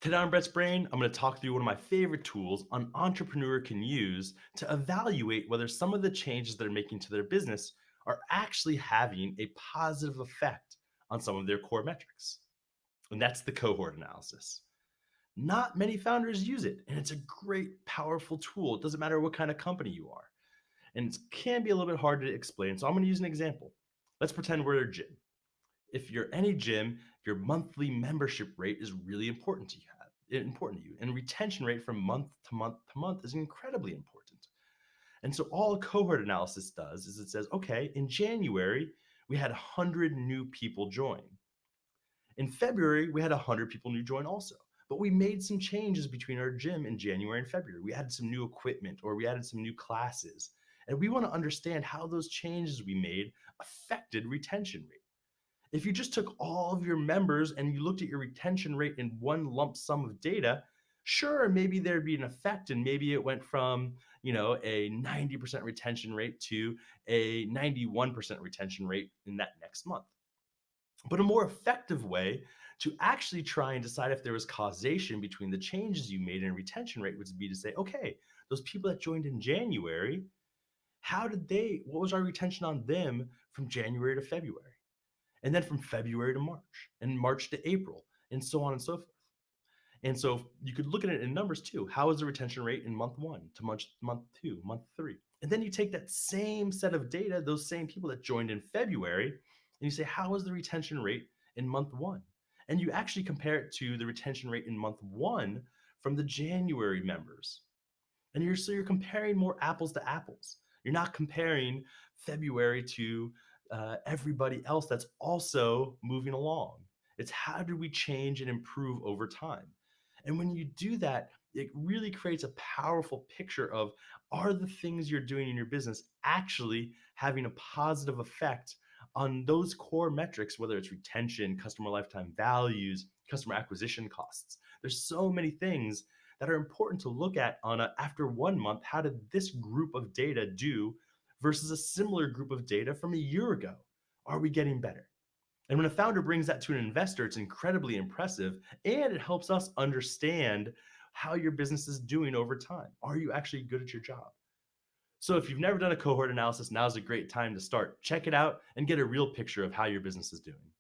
Today on Brett's Brain, I'm going to talk through one of my favorite tools an entrepreneur can use to evaluate whether some of the changes they're making to their business are actually having a positive effect on some of their core metrics. And that's the cohort analysis. Not many founders use it, and it's a great, powerful tool. It doesn't matter what kind of company you are. And it can be a little bit hard to explain. So I'm going to use an example. Let's pretend we're a gym. If you're any gym, your monthly membership rate is really important to you. And retention rate from month to month to month is incredibly important. And so all a cohort analysis does is it says, okay, in January, we had 100 new people join. In February, we had 100 people new join also. But we made some changes between our gym in January and February. We added some new equipment or we added some new classes. And we want to understand how those changes we made affected retention rate. If you just took all of your members and you looked at your retention rate in one lump sum of data, sure, maybe there'd be an effect and maybe it went from, a 90% retention rate to a 91% retention rate in that next month. But a more effective way to actually try and decide if there was causation between the changes you made in retention rate would be to say, okay, those people that joined in January, what was our retention on them from January to February? And then from February to March, and March to April, and so on and so forth. And so you could look at it in numbers too. How is the retention rate in month one to month two, month three? And then you take that same set of data, those same people that joined in February, and you say, how is the retention rate in month one? And you actually compare it to the retention rate in month one from the January members. And you're comparing more apples to apples. You're not comparing February to everybody else that's also moving along. It's how do we change and improve over time? And when you do that, it really creates a powerful picture of are the things you're doing in your business actually having a positive effect on those core metrics, whether it's retention, customer lifetime values, customer acquisition costs. There's so many things that are important to look at after 1 month. How did this group of data do versus a similar group of data from a year ago? Are we getting better? And when a founder brings that to an investor, it's incredibly impressive and it helps us understand how your business is doing over time. Are you actually good at your job? So if you've never done a cohort analysis, now's a great time to start. Check it out and get a real picture of how your business is doing.